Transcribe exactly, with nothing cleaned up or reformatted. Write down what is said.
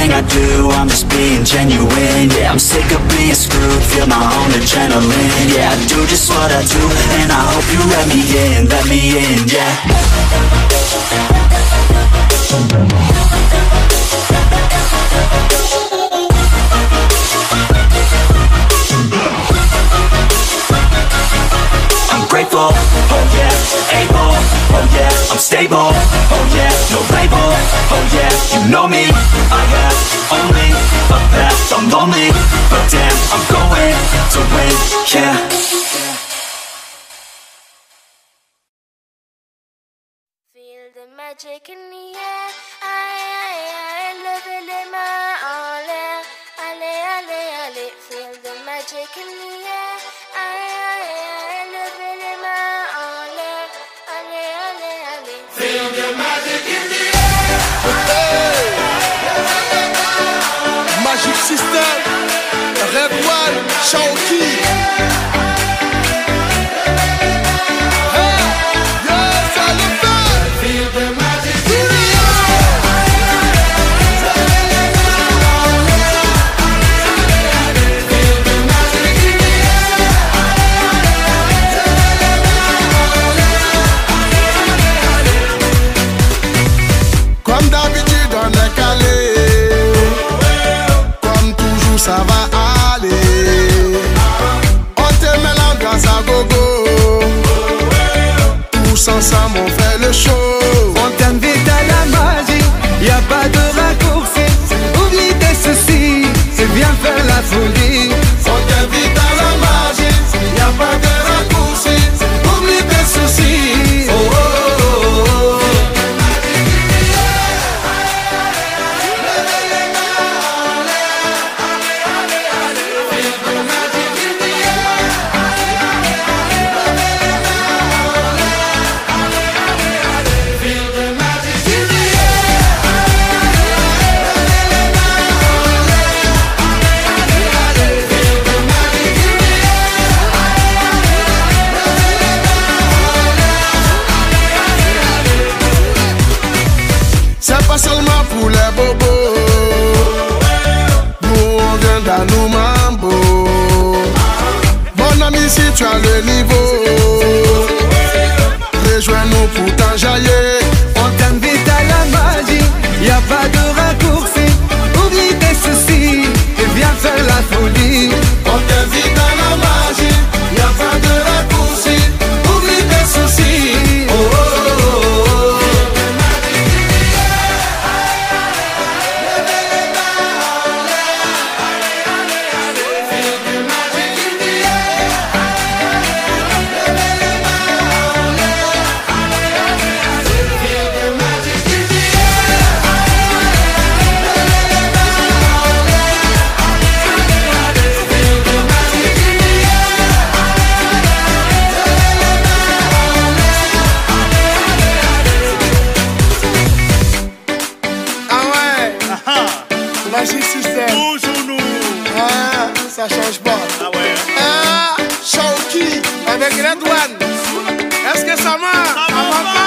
everything I do, I'm just being genuine. Yeah, I'm sick of being screwed, feel my own adrenaline. Yeah, I do just what I do, and I hope you let me in, let me in, yeah. I'm grateful, oh yeah, able, oh yeah, I'm stable, oh yeah, no label, oh yeah, you know me, I have only a path, I'm lonely, but damn, I'm going to win, yeah. Feel the magic in the air, aïe aïe aïe, levez les mains en l'air, allez allez allez. Feel the magic in the air, aïe aïe aïe, levez les mains en l'air, allez allez allez. Feel the magic in the air. Magic System, Red One, Shaoki. Ça va aller. On te met l'ambiance à gogo. Tous ensemble on fait le show. On t'invite à la magie, y a pas de raccourci. Oublie tes soucis, c'est bien faire la folie. On t'invite à la magie, y a pas de raccourci. Oublie tes soucis. Oh, oh, oh, oh. C'est pas seulement pour les bobos. Nous on vient d'Anou Mambo. Mon ami, si tu as le niveau, rejoins-nous pour t'enjailler. On t'invite à la magie, y a pas de raccourci. Oublie tes soucis, et viens faire la folie. On t'invite à la magie, y a pas de raccourci. Oublie tes soucis. Oh, oh, oh, oh. Magic System. Toujours nous. Ah, ça change pas. Ah ouais. Ah, Shaoki avec Red One. Est-ce que ça marche? Ça va pas.